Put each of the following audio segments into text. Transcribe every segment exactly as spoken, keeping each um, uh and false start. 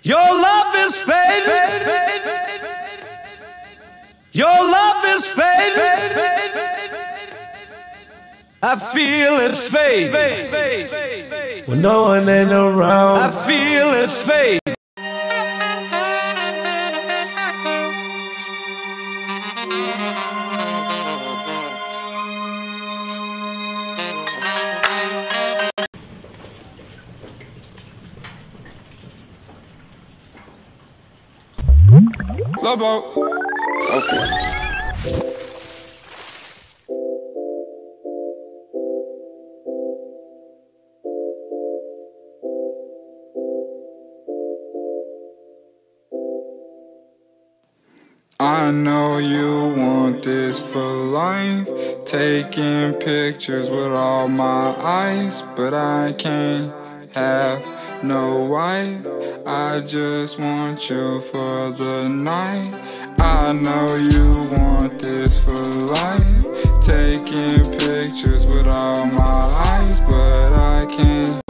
Your love is fading. Your love is fading. I feel it fade. When no one ain't around, I feel it fade. Lobo. Okay. I know you want this for life, taking pictures with all my eyes, but I can't have no wife. I just want you for the night. I know you want this for life, taking pictures with all my eyes, but I can't.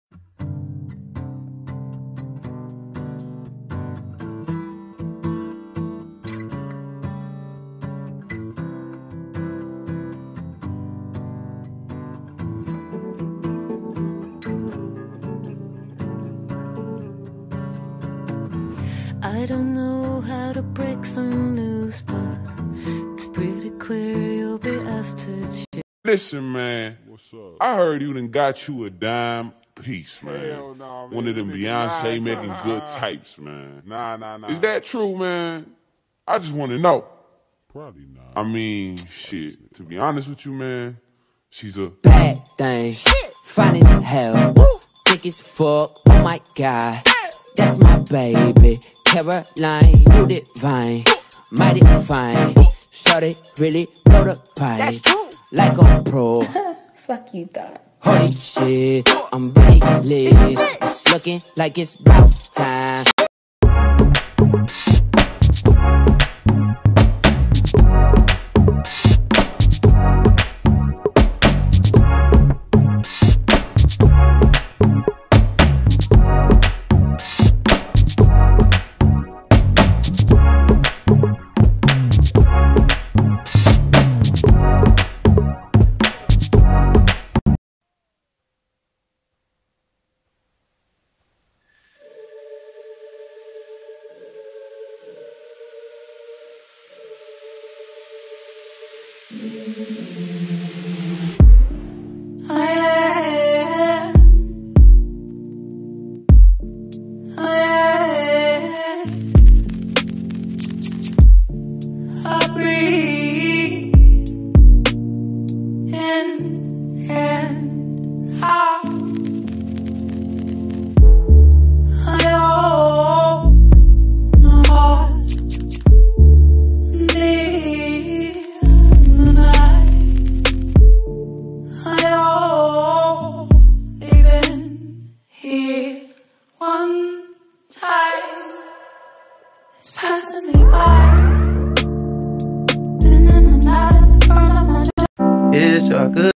I don't know how to break the news, but it's pretty clear you'll be asked to choose. Listen, man. What's up? I heard you done got you a dime piece, man. Hell nah, man. One of them Beyonce nah, making nah, good nah. types, man. Nah, nah, nah. Is that true, man? I just want to know. Probably not. I mean, shit. To be honest with you, man, she's a bad thing. Fine as hell. Thick as fuck. Oh my god. That's my baby. Caroline, you divine. Mighty fine. Shorty really blow the pipe. That's true. Like a pro. Fuck you thought. Holy shit, I'm really lit. It's looking like it's about time. it's all good.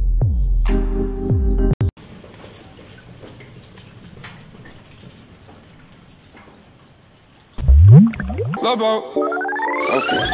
Lobo. Okay.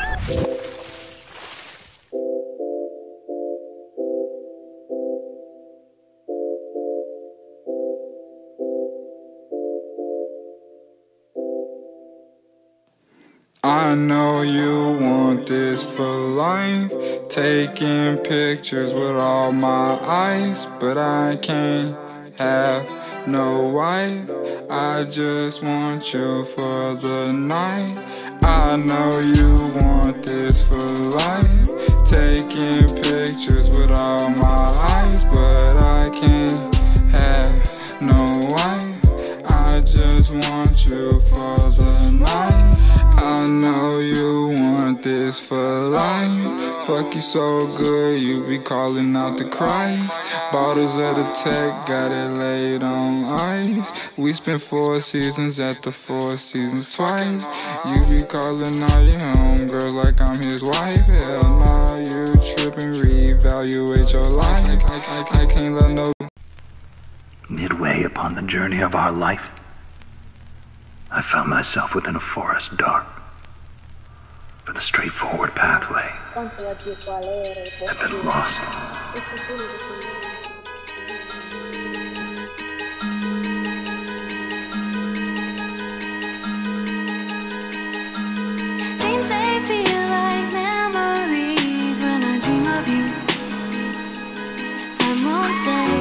I know you want this for life, taking pictures with all my eyes, but I can't have no wife. I just want you for the night. I know you want this for life, taking pictures with all my eyes, but I can't have no wife. I just want you for the night. I know you want this for life. Fuck you so good, you be calling out the Christ. Bottles of the tech, got it laid on ice. We spent four seasons at the Four Seasons twice. You be calling all your homegirls like I'm his wife. Hell nah, you trippin', reevaluate your life. I, I, I can't let no. Midway upon the journey of our life, I found myself within a forest dark, for the straightforward pathway had been lost. Dreams, they feel like memories when I dream of you. Time won't stay.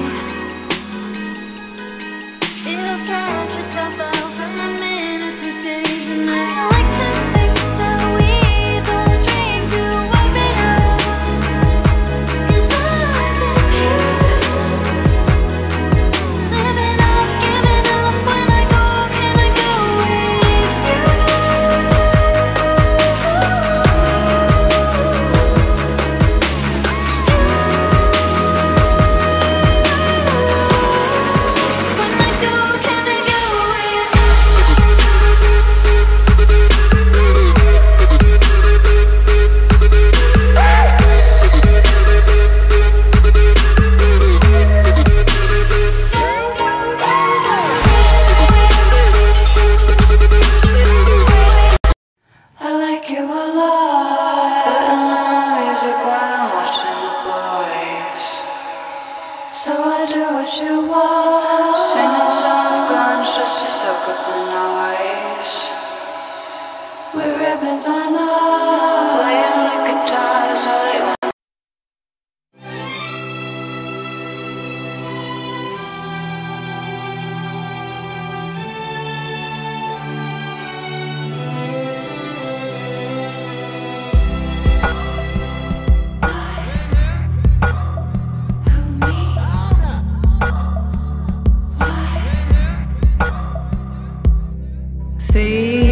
It'll stretch itself out from a minute to days, and I like to think that we don't dream to wipe it out. 'Cause I've been here, living up, giving up. When I go, can I go with you? When I go, can I go with you? I like you a lot. Putting on my music while I'm watching the boys. So I do what you want. Singing soft guns just to soak up the noise. We're ribbons on us. Playing the guitars while they want. Feel